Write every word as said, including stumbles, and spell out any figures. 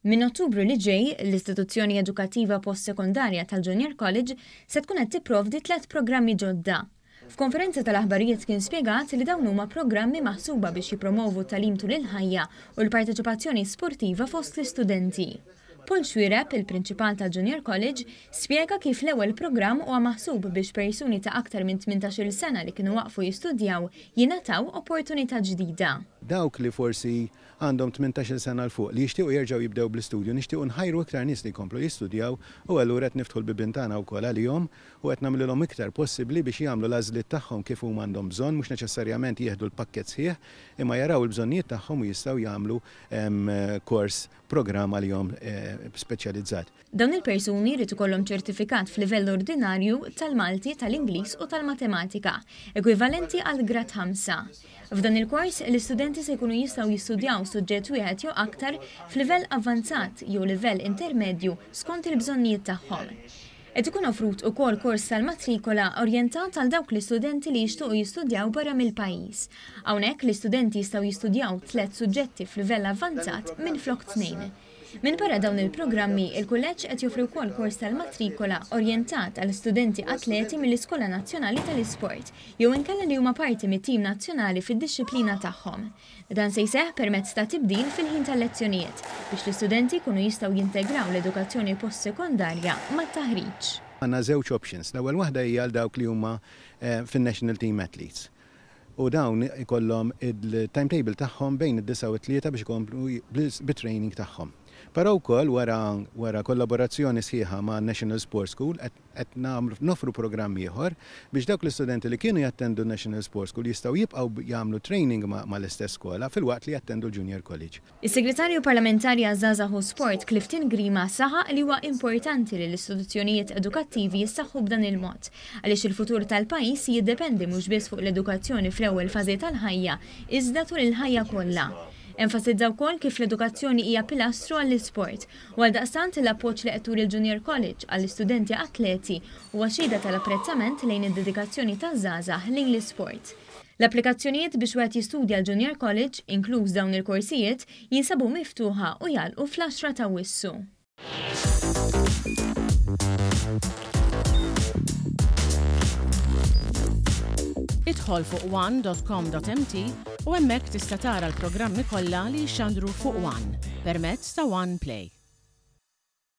Min Ottubru li ġej, l-istituzzjoni edukattiva postsekondarja tal-Junior College se tkun qed tipprovdi tliet programmi ġodda. F'konferenza tal-aħbarijiet kien spjegat li dawn huma programmi maħsuba biex jippromovu t-tagħlim tul il-ħajja u l-parteċipazzjoni sportiva fost l-istudenti. Paul Xwireb, il-prinċipal tal-Junior College, spjega kif l-ewwel programm huwa maħsub biex persuni ta' aktar minn tmintax-il sena li kienu waqfu jistudjaw jingħataw opportunità ġdida. Dawk li forsi għandhom tmintax-il sena l fuq li jixtiequ jerġgħu jibdew bl-istudju, nixtiequ nħajru iktar nies li jkomplu jistudjaw u allura qed niftħu l-bibien tagħna wkoll għalihom u qed nagħmluhom iktar possibbli biex jagħmlu l-għażliet tagħhom kif huma għandhom bżonn, mhux neċessarjament jieħdu l-pakkett sħiħ imma jaraw il-bżonnijiet tagħhom u jistgħu jagħmlu kors programm għalihom speċjalizzat. Dawn il-persuni jrid ikollhom ċertifikat f'livell ordinarju tal-Malti, tal-Ingliż u tal-Matematika, ekwivalenti għal grad ħamsa. F'dan il-kors, l-istudenti se jkunu jistgħu jistudjaw suġġett wieħed jew aktar f'livell avvanzat jew livell intermedju skont il-bżonnijiet tagħhom. Qed ikun offrut ukoll kors tal-matrikola orjentat għal dawk l-istudenti li jixtiequ jistudjaw barra mill-pajjiż. Hawnhekk l-istudenti jistgħu jistudjaw tliet suġġetti f'livell avvanzat minflok tnejn. Min barra dawn il-programmi, il-kulleġġ qed joffri wkoll kors tal-matrikola orjentat għal studenti atleti mill-Iskola Nazzjonali tal-Isport jew inkella li huma parti mit-tim nazzjonali fid-disciplina tagħhom. Dan se jseħħ permezz ta' tibdil fil-ħin tal-lezzjonijiet biex l-istudenti jkunu jistgħu jintegraw l-edukazzjoni postsekondarja mat-taħriġ. Għandna żewġ options. L-ewwel waħda hija għal dawk li huma fin-National Team Athletes. U dawn ikollhom il-timetable tagħhom bejn id-disa u t-tlieta biex ikomplu bit-training tagħhom. Però wkoll wara wara kollaborazzjoni sħiħa ma' National Sports School qed nofru programm ieħor biex dawk l-istudenti li kienu jattendu National Sports School jistgħu jibqgħu jagħmlu training mal-istess skola filwaqt li jattendu l-Junior College. Is-Segretarju Parlamentari għaż-Żgħażagħ u Sport Clifton Grima saħaq li huwa importanti li l-istituzzjonijiet edukattivi jissaħħu b'dan il-mod għaliex il-futur tal-pajjiż jiddependi mhux biss fuq l-edukazzjoni fl-ewwel fażi tal-ħajja iżda tul il-ħajja kollha. Enfasizza wkoll kif l-edukazzjoni hija pilastru għall-isport u għaldaqstant l-appoġġ li qed turi l-Junior College għall-istudenti atleti huwa xhieda tal-apprezzament lejn id-dedikazzjoni taż-żgħażagħ lejn l-isport. L-applikazzjonijiet biex wieħed jistudja l-Junior College, inkluż dawn il-korsijiet, jinsabu miftuħa u jgħalqu fl-għaxra ta' Wissu. Idħol fuq one dot com dot m t u hemmhekk tista' tara l-programmi kollha li jxandru fuq One permezz ta' One Play.